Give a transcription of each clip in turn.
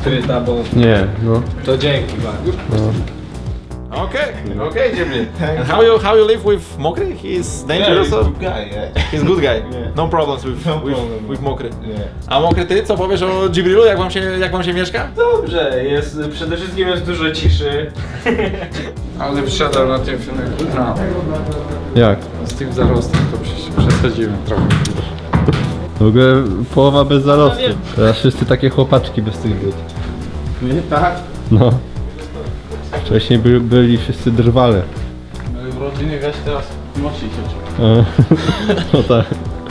wkryta, bo... Nie, no. To dzięki bardzo. No. Okay, Jimmy. And how you live with Mokry? He's dangerous. He's a good guy, yeah. He's a good guy. Yeah. No problems with problem. with Mokry. Yeah. A Mokry, ty co powiesz o Djibrilu? Jak wam się mieszka? Dobrze, przede wszystkim jest dużo ciszy. Ale wsiadał na tym filmie. No, Jak? z tym zarostem to przesadziłem trochę. W ogóle połowa bez zarostu. Teraz wszyscy takie chłopaczki bez tych but. Nie tak? No. Wcześniej byli wszyscy drwale. No w rodzinie weź teraz moci się. No tak.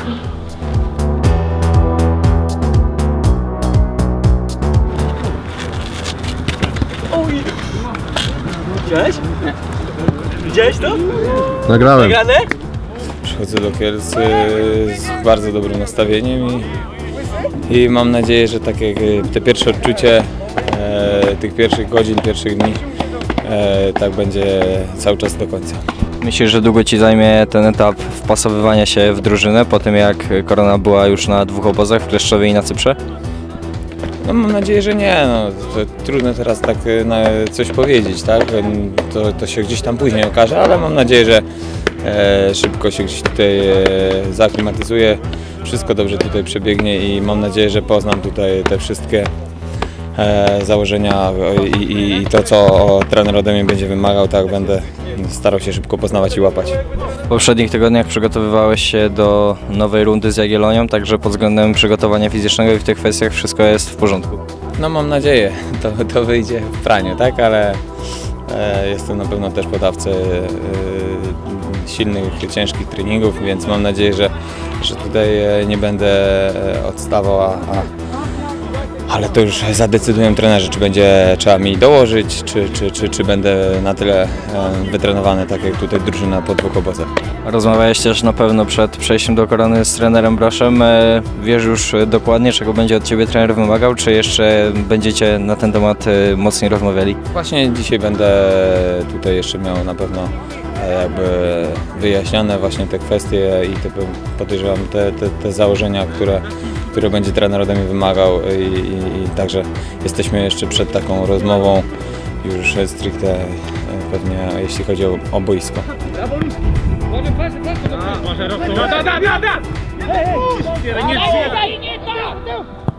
Widziałeś? Widziałeś to? Nagrałem. Nagrane? Przychodzę do Kielc z bardzo dobrym nastawieniem i mam nadzieję, że tak jak te pierwsze odczucie tych pierwszych godzin, pierwszych dni, tak będzie cały czas do końca. Myślisz, że długo Ci zajmie ten etap wpasowywania się w drużynę po tym jak Korona była już na 2 obozach w Kleszczowie i na Cyprze? No, mam nadzieję, że nie. No, to trudno teraz tak coś powiedzieć, tak? To się gdzieś tam później okaże, ale mam nadzieję, że szybko się gdzieś tutaj zaaklimatyzuje, wszystko dobrze tutaj przebiegnie i mam nadzieję, że poznam tutaj te wszystkie założenia i to, co trener ode mnie będzie wymagał, tak będę starał się szybko poznawać i łapać. W poprzednich tygodniach przygotowywałeś się do nowej rundy z Jagiellonią, także pod względem przygotowania fizycznego i w tych kwestiach wszystko jest w porządku. No mam nadzieję, to wyjdzie w praniu, tak, ale jestem na pewno też podawcą silnych, ciężkich treningów, więc mam nadzieję, że tutaj nie będę odstawał, ale to już zadecydują trenerzy, czy będzie trzeba mi dołożyć, czy będę na tyle wytrenowany, tak jak tutaj drużyna po 2 obozach. Rozmawiałeś też na pewno przed przejściem do Korony z trenerem Broszem. Wiesz już dokładnie, czego będzie od Ciebie trener wymagał, czy jeszcze będziecie na ten temat mocniej rozmawiali? Właśnie dzisiaj będę tutaj jeszcze miał na pewno jakby wyjaśnione właśnie te kwestie i podejrzewam te założenia, które będzie trener ode mnie wymagał i także jesteśmy jeszcze przed taką rozmową już stricte pewnie jeśli chodzi o boisko. Nie